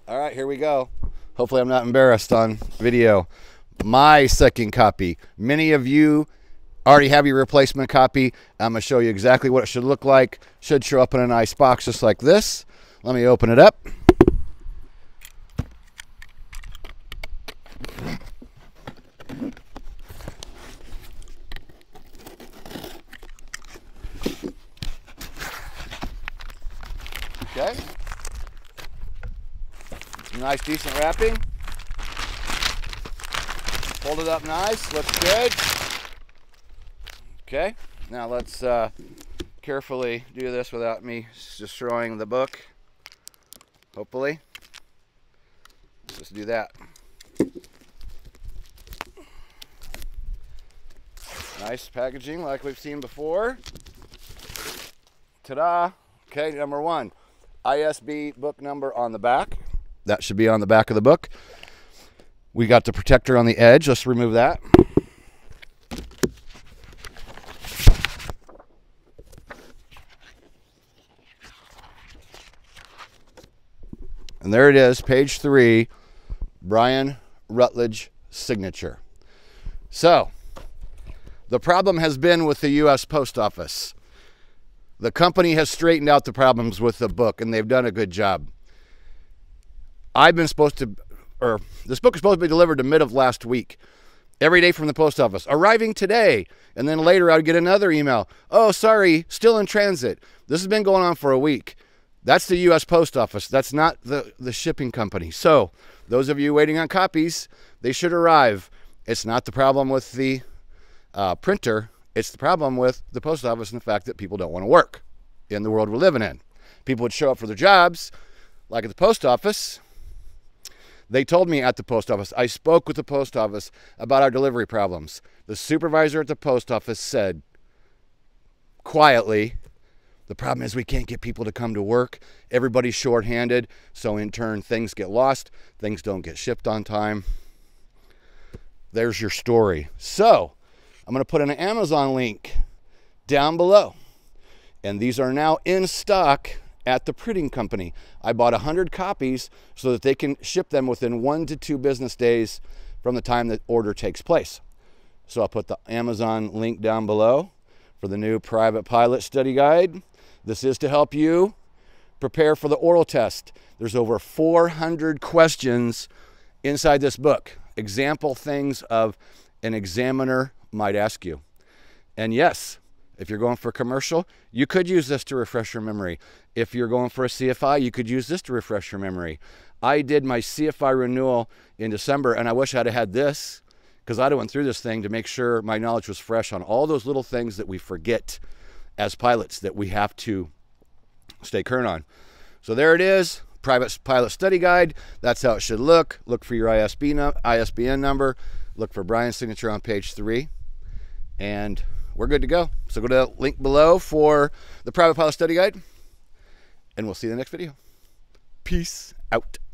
All right, here we go. Hopefully I'm not embarrassed on video. My second copy. Many of you already have your replacement copy. I'm going to show you exactly what it should look like. Should show up in a nice box just like this. Let me open it up. Okay. Nice, decent wrapping. Fold it up nice. Looks good. Okay. Now let's carefully do this without me destroying the book. Hopefully. Let's just do that. Nice packaging like we've seen before. Ta-da. Okay, number one. ISB book number on the back. That should be on the back of the book. We got the protector on the edge. Let's remove that. And there it is, page 3, Brian Rutledge signature. So, the problem has been with the U.S. Post Office. The company has straightened out the problems with the book, and they've done a good job. This book is supposed to be delivered the mid of last week. Every day from the post office. Arriving today. And then later I would get another email. Oh, sorry, still in transit. This has been going on for a week. That's the U.S. Post Office. That's not the shipping company. So, those of you waiting on copies, they should arrive. It's not the problem with the printer. It's the problem with the post office and the fact that people don't want to work in the world we're living in. People would show up for their jobs, like at the post office. They told me at the post office, I spoke with the post office about our delivery problems. The supervisor at the post office said, quietly, the problem is we can't get people to come to work. Everybody's shorthanded, so in turn, things get lost. Things don't get shipped on time. There's your story. So, I'm going to put an Amazon link down below. And these are now in stock at the printing company. I bought 100 copies so that they can ship them within 1 to 2 business days from the time the order takes place. So I'll put the Amazon link down below for the new Private Pilot Study Guide. This is to help you prepare for the oral test. There's over 400 questions inside this book. Example things of an examiner might ask you. And yes, if you're going for a commercial, you could use this to refresh your memory. If you're going for a CFI, you could use this to refresh your memory. I did my CFI renewal in December, and I wish I'd have had this, because I'd have went through this thing to make sure my knowledge was fresh on all those little things that we forget as pilots that we have to stay current on. So there it is, Private Pilot Study Guide. That's how it should look. Look for your ISBN number. Look for Brian's signature on page 3. And we're good to go. So go to the link below for the Private Pilot Study Guide, and we'll see you in the next video. Peace out.